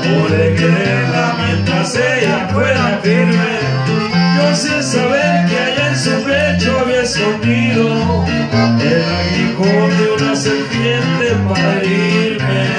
pude quererla mientras ella fuera firme. Yo sin saber que allá en su pecho había escondido el aguijón de una serpiente para herirme.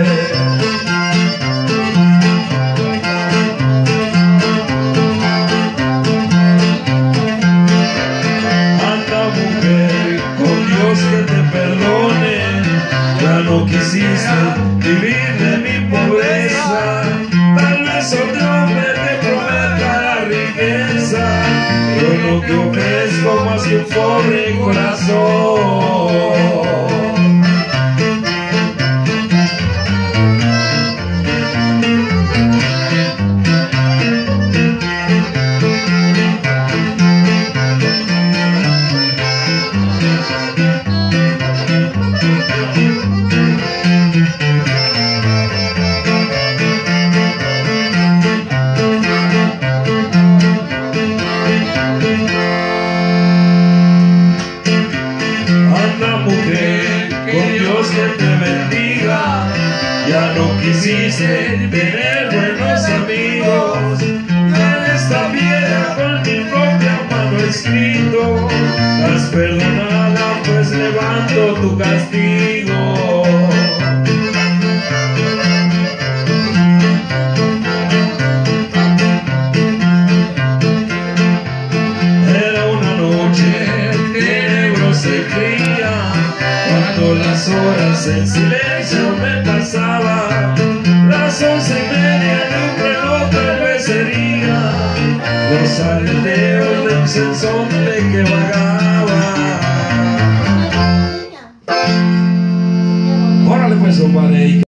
Anda, mujer, con Dios que te perdone, ya no quisiste vivir de mi pobreza. Tal vez otro hombre te prometa la riqueza, yo no te ofrezco más que un pobre corazón. Mujer, con Dios que te bendiga, ya no quisiste tener buenos amigos. Ya esta piedra con mi propia mano escrito, has perdonada, pues levanto tu castigo. Era una noche tenebrosa y fría, cuando las horas en silencio me pasaba, las 11:30 de un reloj tal vez sería los aleteos de un sensontle que vagaba. Órale pues, compadre.